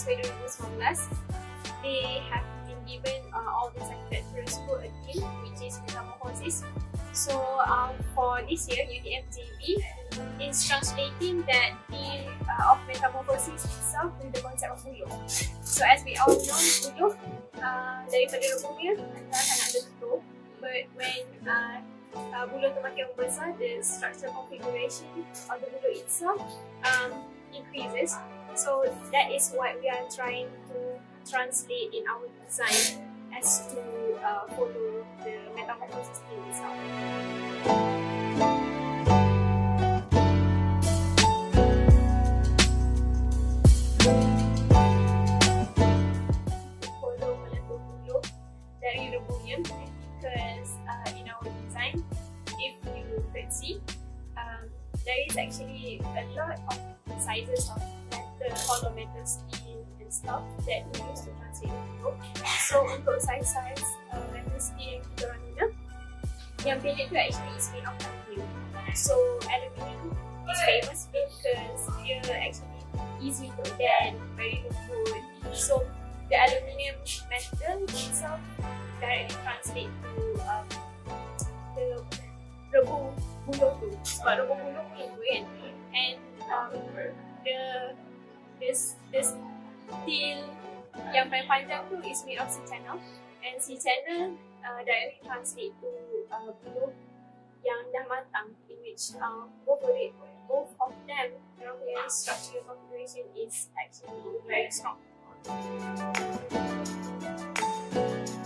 PAASWE 2019, they have been given all the secretarial school a theme, which is metamorphosis. So for this year, UTM JB is translating that theme of metamorphosis itself with the concept of buluh. So as we all know, buluh daripada rebungnya adalah sangat lentur, but when buluh tu makin membesar, the structural configuration of the buluh itself increases. So that is what we are trying to translate in our design as to follow the metamorphosis theme itself. Follow melentur buluh dari rebungnya, because in our design, if you could see, there is actually a lot of sizes of metal, hollow metal steel and stuff that we use to translate buluh. So untuk size metal steel yang kita orang guna, yang pendek tu actually is made of aluminium. So aluminium is famous because dia actually easy to bend, very lembut. So the aluminium metal itself directly translate to the rebung buluh tu. Sebab rebung buluh pun lembut kan. And the steel yang paling panjang tu is made of C-channel, and C-channel directly translate to buluh yang dah matang, in which both of them, their structural configuration is actually very strong.